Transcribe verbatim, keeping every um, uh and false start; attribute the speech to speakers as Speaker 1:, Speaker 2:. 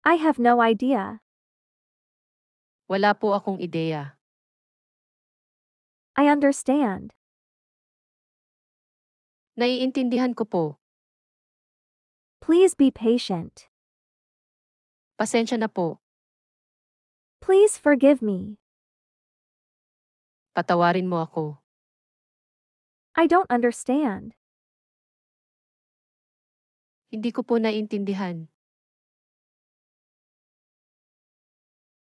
Speaker 1: I have no idea.
Speaker 2: Wala po akong ideya.
Speaker 1: I understand.
Speaker 2: Naiintindihan ko po.
Speaker 1: Please be patient.
Speaker 2: Pasensya na po.
Speaker 1: Please forgive me.
Speaker 2: Patawarin mo ako.
Speaker 1: I don't understand.
Speaker 2: Hindi ko po naiintindihan.